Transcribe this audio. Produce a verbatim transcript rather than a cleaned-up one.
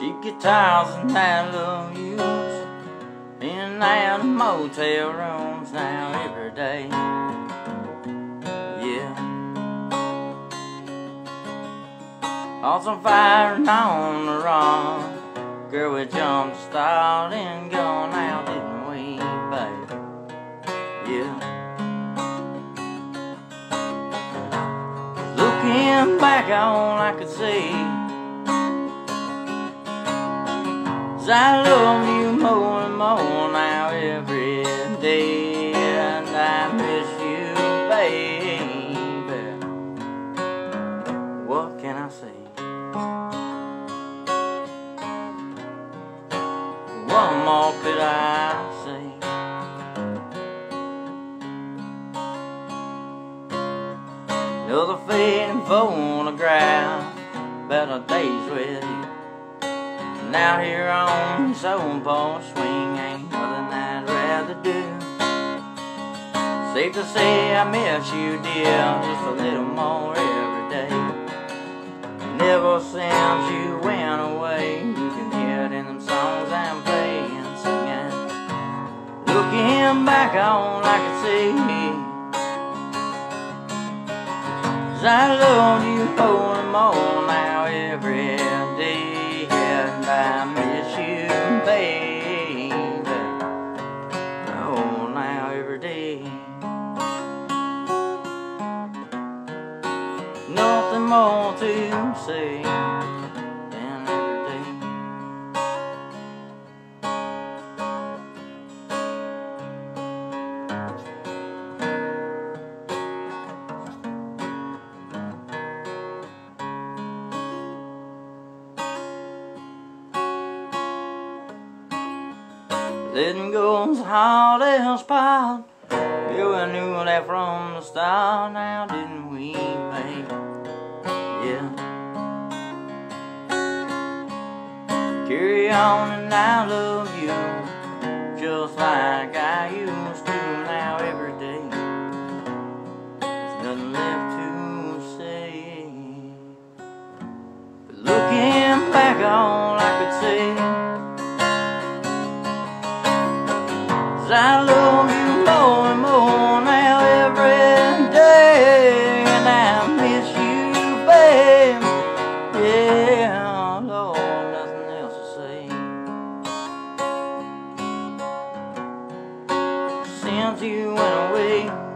cheap guitars and I love yous, in and out of motel rooms now every day. Yeah, hearts on fire and on the run, girl, we jumped, started and gone out, didn't we, baby? Yeah. Looking back on, I could see I love you more and more now every day, and I miss you, baby. What can I say? What more could I say? Another fading photograph about our days with you. Now here on this old porch swing, ain't nothing I'd rather do. Safe to say I miss you, dear, just a little more every day. And ever since you went away, you can hear it in them songs I'm playing, singing. Looking back on, I can see I love you more and more now every day. I miss you, baby, oh, now every day. Nothing more to say than every day. Letting go's hard as pot. Yeah, we knew that from the start. Now didn't we, babe? Yeah. Carry on and I love you just like I used to. Now every day there's nothing left to say. But looking back on, I could say I love you more and more now every day, and I miss you, babe. Yeah, Lord, nothing else to say. Since you went away,